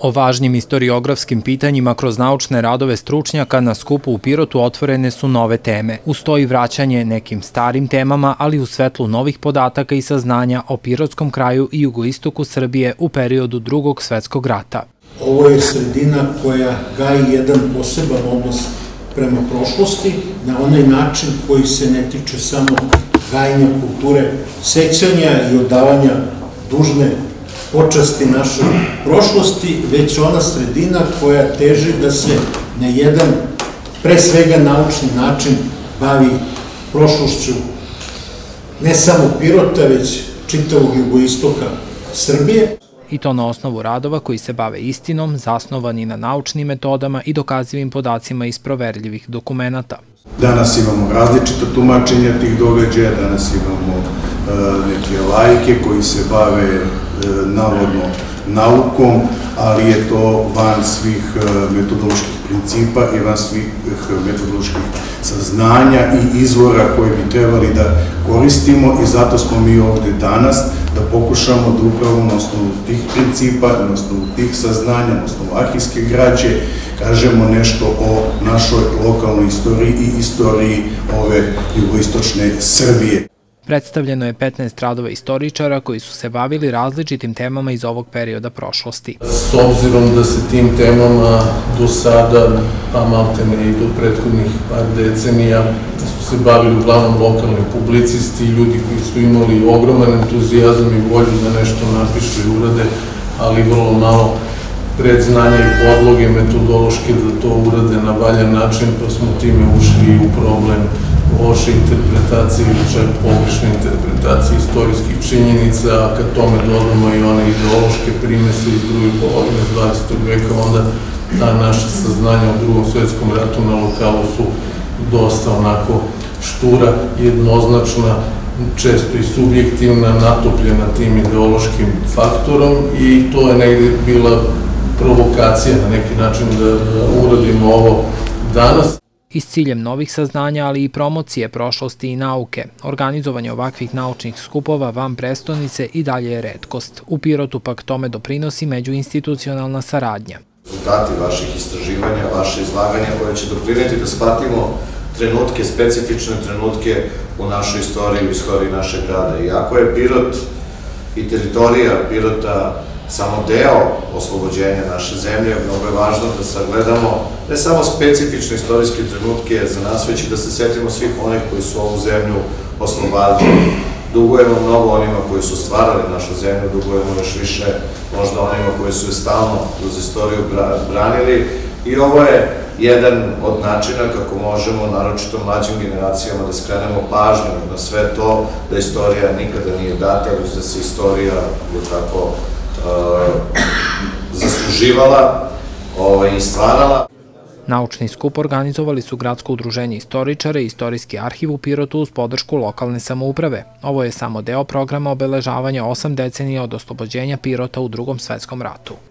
O važnim istoriografskim pitanjima kroz naučne radove stručnjaka na skupu u Pirotu otvorene su nove teme. Uz to i vraćanje nekim starim temama, ali u svetlu novih podataka i saznanja o pirotskom kraju i jugoistoku Srbije u periodu Drugog svetskog rata. Ovo je sredina koja gaji jedan poseban odnos prema prošlosti, na onaj način koji se ne tiče samo gajenja kulture sećanja i odavanja dužne počasti našoj prošlosti, već ona sredina koja teži da se na jedan, pre svega naučni način, bavi prošlošću ne samo Pirota, već čitavog jugoistoka Srbije. I to na osnovu radova koji se bave istinom, zasnovani na naučnim metodama i dokazivim podacima iz proverljivih dokumenata. Danas imamo različita tumačenja tih događaja, danas imamo neke laike koji se bave navodno naukom, ali je to van svih metodoloških principa i van svih metodoloških saznanja i izvora koje bi trebali da koristimo, i zato smo mi ovde danas da pokušamo da upravo na osnovu tih principa, na osnovu tih saznanja, na osnovu arhivske građe kažemo nešto o našoj lokalnoj istoriji i istoriji ove jugoistočne Srbije. Predstavljeno je 15 radova istoričara koji su se bavili različitim temama iz ovog perioda prošlosti. S obzirom da se tim temama do sada, pa maltene i do prethodnih par decenija, su se bavili uglavnom lokalni publicisti, ljudi koji su imali ogroman entuzijazam i volju da nešto napišu i urade, ali vrlo malo predznanja i podloge metodološke da to urade na valjan način, pa smo time ušli u problem loše interpretacije ili čak pogrešne interpretacije istorijskih činjenica, a kad tome dodamo i one ideološke primese iz druge polovine 20. veka, onda ta naša saznanja o Drugom svetskom ratu na lokalu su dosta onako štura, jednoznačna, često i subjektivna, natopljena tim ideološkim faktorom, i to je negde bila provokacija na neki način da uradimo ovo danas. I s ciljem novih saznanja, ali i promocije prošlosti i nauke, organizovanje ovakvih naučnih skupova van prestonice i dalje je retkost. U Pirotu pak tome doprinosi međuinstitucionalna saradnja. Rezultati vaših istraživanja, vaše izlaganja koje će doprineti da shvatimo trenutke, specifične trenutke u našoj istoriji, u istoriji našeg grada. Iako je Pirot i teritorija Pirota samo deo oslobođenja naše zemlje, mnogo je važno da sagledamo ne samo specifične istorijske trenutke za nas, već i da se setimo svih onih koji su ovu zemlju oslobodili. Dugujemo mnogo onima koji su stvarali našu zemlju, dugujemo još više možda onima koji su je stalno uz istoriju branili, i ovo je jedan od načina kako možemo, naročito mlađim generacijama, da skrenemo pažnju na sve to, da istorija nikada nije data, već da se istorija tako zasluživala i stvarala. Naučni skup organizovali su Gradsko udruženje istoričara i Istorijski arhiv u Pirotu uz podršku lokalne samouprave. Ovo je samo deo programa obeležavanja 8 decenija od oslobođenja Pirota u Drugom svetskom ratu.